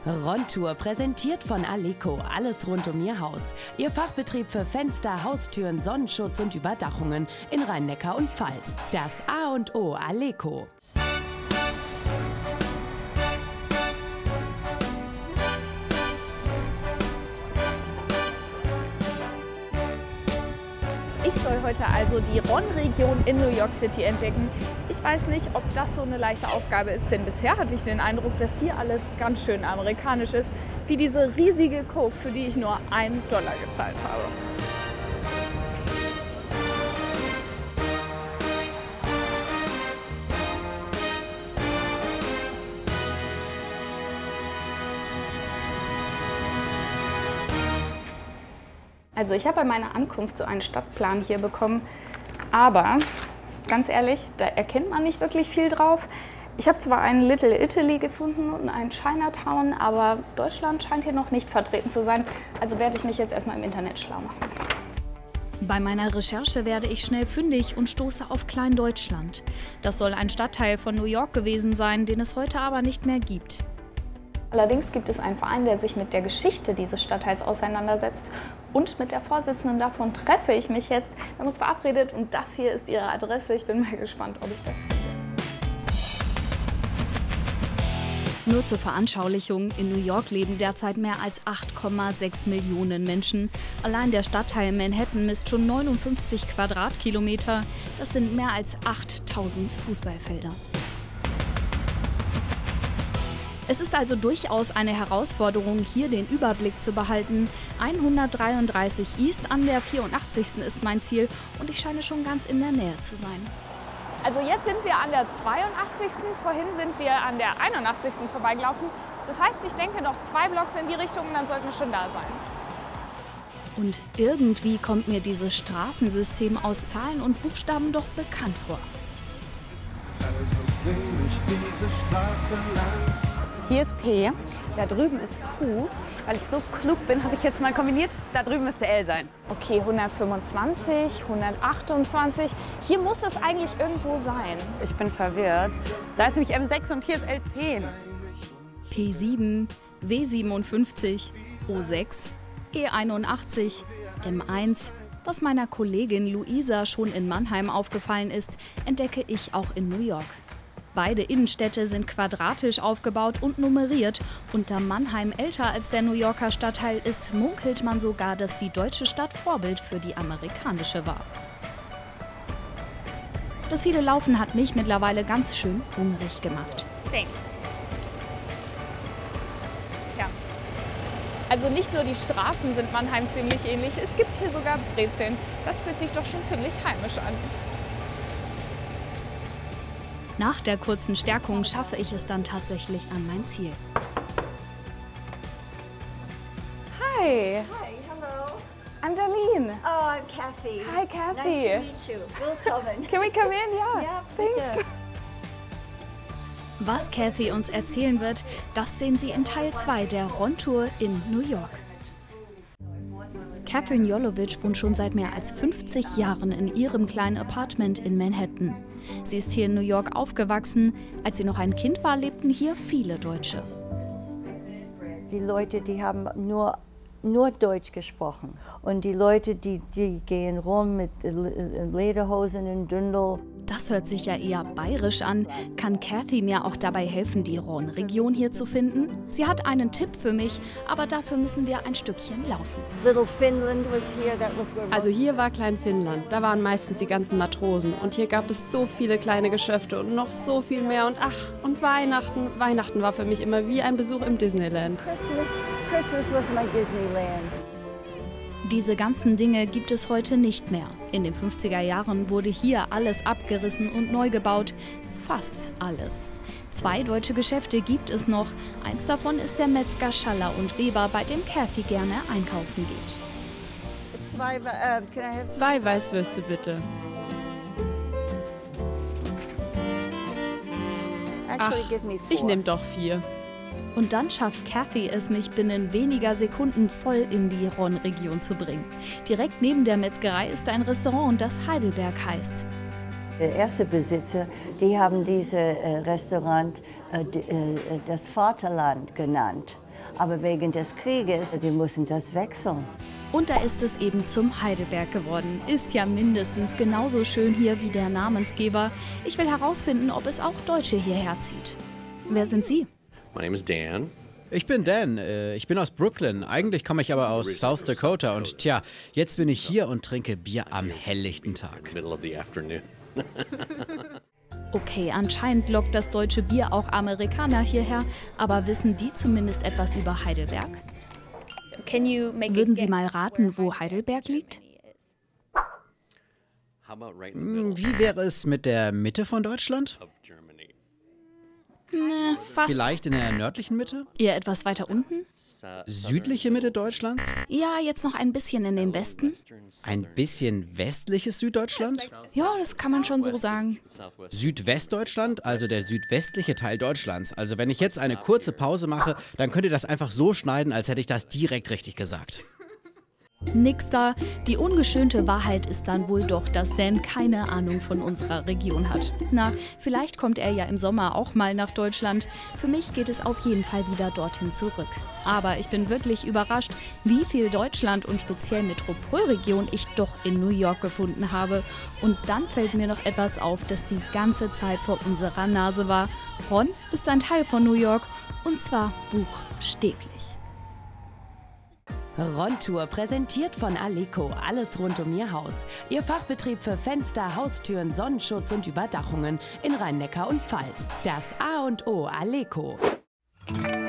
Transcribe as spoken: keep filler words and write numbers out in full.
Ron-Tour präsentiert von Aleco. Alles rund um Ihr Haus. Ihr Fachbetrieb für Fenster, Haustüren, Sonnenschutz und Überdachungen in Rhein-Neckar und Pfalz. Das A und O Aleco. Ich soll heute also die Ron-Region in New York City entdecken. Ich weiß nicht, ob das so eine leichte Aufgabe ist, denn bisher hatte ich den Eindruck, dass hier alles ganz schön amerikanisch ist, wie diese riesige Coke, für die ich nur einen Dollar gezahlt habe. Also ich habe bei meiner Ankunft so einen Stadtplan hier bekommen, aber ganz ehrlich, da erkennt man nicht wirklich viel drauf. Ich habe zwar einen Little Italy gefunden und einen Chinatown, aber Deutschland scheint hier noch nicht vertreten zu sein, also werde ich mich jetzt erstmal im Internet schlau machen. Bei meiner Recherche werde ich schnell fündig und stoße auf Klein-Deutschland. Das soll ein Stadtteil von New York gewesen sein, den es heute aber nicht mehr gibt. Allerdings gibt es einen Verein, der sich mit der Geschichte dieses Stadtteils auseinandersetzt. Und mit der Vorsitzenden davon treffe ich mich jetzt. Wir haben uns verabredet und das hier ist ihre Adresse. Ich bin mal gespannt, ob ich das finde. Nur zur Veranschaulichung, in New York leben derzeit mehr als acht Komma sechs Millionen Menschen. Allein der Stadtteil Manhattan misst schon neunundfünfzig Quadratkilometer. Das sind mehr als achttausend Fußballfelder. Es ist also durchaus eine Herausforderung, hier den Überblick zu behalten. hundertdreiunddreißig East an der vierundachtzigsten ist mein Ziel und ich scheine schon ganz in der Nähe zu sein. Also jetzt sind wir an der zweiundachtzigsten Vorhin sind wir an der einundachtzigsten vorbeigelaufen. Das heißt, ich denke noch zwei Blocks in die Richtung und dann sollten wir schon da sein. Und irgendwie kommt mir dieses Straßensystem aus Zahlen und Buchstaben doch bekannt vor. Also bring mich diese Straße lang. Hier ist P, da drüben ist Q. Weil ich so klug bin, habe ich jetzt mal kombiniert, da drüben müsste L sein. Okay, hundertfünfundzwanzig, hundertachtundzwanzig. Hier muss es eigentlich irgendwo sein. Ich bin verwirrt. Da ist nämlich M sechs und hier ist L zehn. P sieben, W siebenundfünfzig, O sechs, E einundachtzig, M eins. Was meiner Kollegin Luisa schon in Mannheim aufgefallen ist, entdecke ich auch in New York. Beide Innenstädte sind quadratisch aufgebaut und nummeriert. Und da Mannheim älter als der New Yorker Stadtteil ist, munkelt man sogar, dass die deutsche Stadt Vorbild für die amerikanische war. Das viele Laufen hat mich mittlerweile ganz schön hungrig gemacht. Thanks. Tja. Also nicht nur die Straßen sind Mannheim ziemlich ähnlich, es gibt hier sogar Brezeln. Das fühlt sich doch schon ziemlich heimisch an. Nach der kurzen Stärkung schaffe ich es dann tatsächlich an mein Ziel. Hi. Hi, hello. I'm Darlene. Oh, I'm Kathy. Hi, Kathy. Nice to meet you. Willkommen. Can we come in? Ja, Ja, thanks. bitte. Was Kathy uns erzählen wird, das sehen Sie in Teil zwei der Ron-Tour in New York. Catherine Jolowitsch wohnt schon seit mehr als fünfzig Jahren in ihrem kleinen Apartment in Manhattan. Sie ist hier in New York aufgewachsen. Als sie noch ein Kind war, lebten hier viele Deutsche. Die Leute, die haben nur, nur Deutsch gesprochen. Und die Leute, die, die gehen rum mit Lederhosen und Dündel. Das hört sich ja eher bayerisch an. Kann Kathy mir auch dabei helfen, die Ron-Region hier zu finden? Sie hat einen Tipp für mich, aber dafür müssen wir ein Stückchen laufen. Little Finland was here. That was where Also hier war Klein-Finnland, da waren meistens die ganzen Matrosen. Und hier gab es so viele kleine Geschäfte und noch so viel mehr. Und ach, und Weihnachten. Weihnachten war für mich immer wie ein Besuch im Disneyland. Christmas, Christmas was my Disneyland. Diese ganzen Dinge gibt es heute nicht mehr. In den fünfziger Jahren wurde hier alles abgerissen und neu gebaut. Fast alles. Zwei deutsche Geschäfte gibt es noch. Eins davon ist der Metzger Schaller und Weber, bei dem Kathy gerne einkaufen geht. Zwei, uh, can I have some? Zwei Weißwürste bitte. Ach, Actually, give me four. ich nehme doch vier. Und dann schafft Kathy es, mich binnen weniger Sekunden voll in die Ron-Region zu bringen. Direkt neben der Metzgerei ist ein Restaurant, das Heidelberg heißt. Der erste Besitzer, die haben dieses äh, Restaurant äh, d- äh, das Vaterland genannt. Aber wegen des Krieges, die mussten das wechseln. Und da ist es eben zum Heidelberg geworden. Ist ja mindestens genauso schön hier wie der Namensgeber. Ich will herausfinden, ob es auch Deutsche hierher zieht. Wer sind Sie? My name is Dan. Ich bin Dan, äh, ich bin aus Brooklyn. Eigentlich komme ich aber aus South Dakota. Und tja, jetzt bin ich hier und trinke Bier am helllichten Tag. Middle of the afternoon. Okay, anscheinend lockt das deutsche Bier auch Amerikaner hierher. Aber wissen die zumindest etwas über Heidelberg? Würden Sie mal raten, wo Heidelberg liegt? Hm, Wie wäre es mit der Mitte von Deutschland? Ne, fast. Vielleicht in der nördlichen Mitte? Eher etwas weiter unten? Südliche Mitte Deutschlands? Ja, jetzt noch ein bisschen in den Westen. Ein bisschen westliches Süddeutschland? Ja, das kann man schon so sagen. Südwestdeutschland, also der südwestliche Teil Deutschlands. Also wenn ich jetzt eine kurze Pause mache, dann könnt ihr das einfach so schneiden, als hätte ich das direkt richtig gesagt. Nix da. Die ungeschönte Wahrheit ist dann wohl doch, dass Dan keine Ahnung von unserer Region hat. Na, vielleicht kommt er ja im Sommer auch mal nach Deutschland. Für mich geht es auf jeden Fall wieder dorthin zurück. Aber ich bin wirklich überrascht, wie viel Deutschland und speziell Metropolregion ich doch in New York gefunden habe. Und dann fällt mir noch etwas auf, das die ganze Zeit vor unserer Nase war. Ron ist ein Teil von New York, und zwar buchstäblich. Ron-Tour präsentiert von Aleco. Alles rund um Ihr Haus. Ihr Fachbetrieb für Fenster, Haustüren, Sonnenschutz und Überdachungen in Rhein-Neckar und Pfalz. Das A und O Aleco.